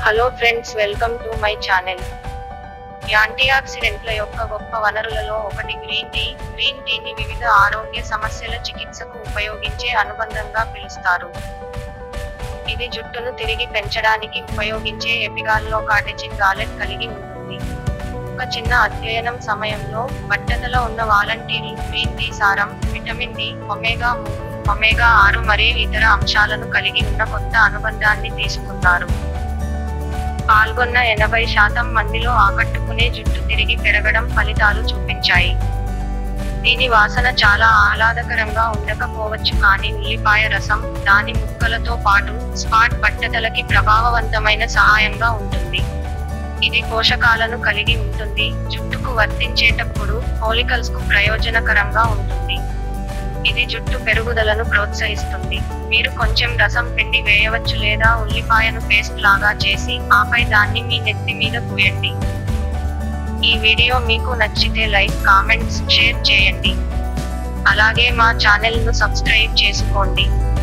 Hello friends, welcome to my channel. యాంటీఆక్సిడెంట్ల యొక్క గొప్ప వనరులలో ఒకటి గ్రీన్ టీ. గ్రీన్ టీని వివిధ ఆరోగ్య సమస్యల చికిత్సకు ఉపయోగించే అనుబంధంగా పిలుస్తారు. ఇది జుట్టును తిరిగి పెంచడానికి ఉపయోగించే ఎపిగాల్లోకాటెచిన్ గాలెట్ కలిగి ఉంటుంది. ఒక చిన్న అధ్యయనం సమయంలో బట్టతల ఉన్న వాలంటీర్లు గ్రీన్ టీ సారం, విటమిన్ డి, ఒమేగా 3, ఒమేగా 6 మరియు ఇతర అంశాలను కలిగి ఉన్న కొత్త అనుబంధాన్ని తీసుకున్నారు. పాల్గొన్న 80% మందిలో ఆకట్టుకునే జుట్టు తిరిగి పెరగడం ఫలితాలు చూపించాయి. దీని వాసన చాలా ఆహ్లాదకరంగా ఉండకపోవచ్చు, కానీ ఉల్లిపాయ రసం, దాని ముక్కలతో పాటు స్పాట్ బట్టతలకి ప్రభావవంతమైన సహాయంగా ఉంటుంది. ఇది పోషకాలను కలిగి ఉంటుంది, జుట్టుకు వర్తించేటప్పుడు ఫోలికల్స్కు ప్రయోజనకరంగా ఉంటుంది. ఇది జుట్టు పెరుగుదలను ప్రోత్సహిస్తుంది. మీరు కొంచెం రసం పిండి వేయవచ్చు లేదా ఉల్లిపాయను పేస్ట్ లాగా చేసి, ఆపై దాన్ని మీ నెత్తి మీద పూయండి. ఈ వీడియో మీకు నచ్చితే లైక్, కామెంట్స్, షేర్ చేయండి. అలాగే మా ఛానెల్ను సబ్స్క్రైబ్ చేసుకోండి.